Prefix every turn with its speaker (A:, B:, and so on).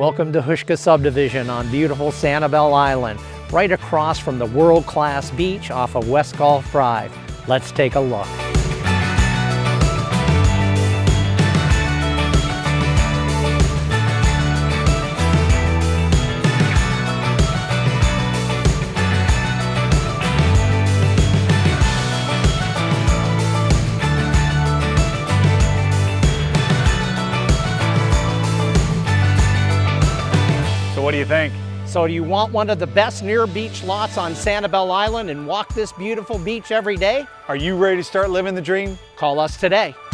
A: Welcome to Hushka Subdivision on beautiful Sanibel Island, right across from the world-class beach off of West Gulf Drive. Let's take a look.
B: So what do you think?
A: So do you want one of the best near beach lots on Sanibel Island and walk this beautiful beach every day?
B: Are you ready to start living the dream?
A: Call us today.